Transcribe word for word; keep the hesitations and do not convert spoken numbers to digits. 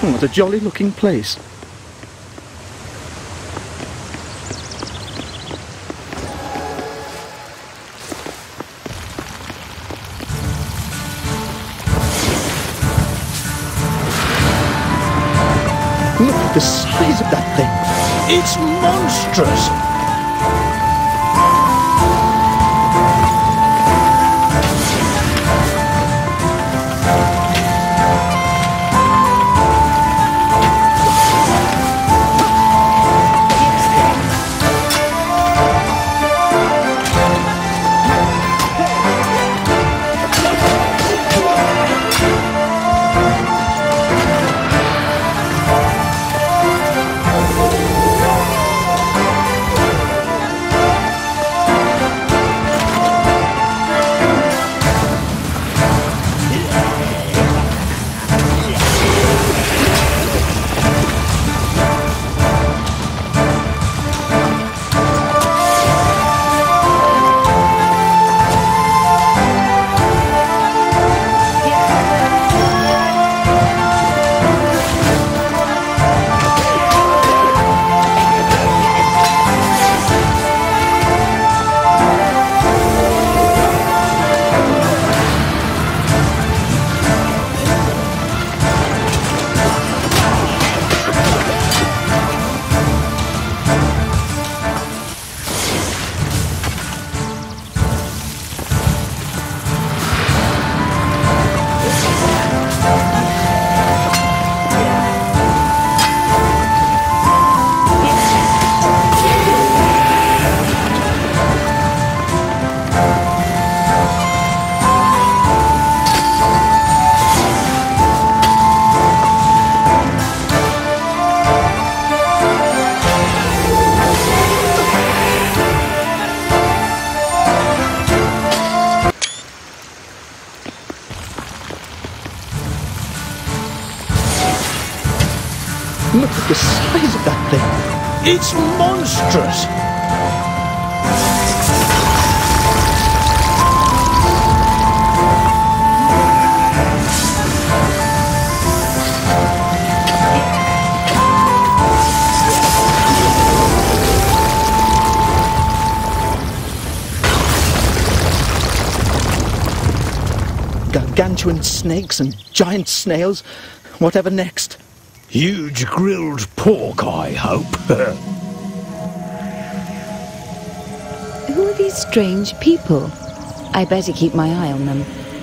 Oh, what a jolly looking place. Look at the size of that thing. It's monstrous. Look at the size of that thing. It's monstrous. Gargantuan snakes and giant snails. Whatever next? Huge grilled pork, I hope. Who are these strange people? I better keep my eye on them.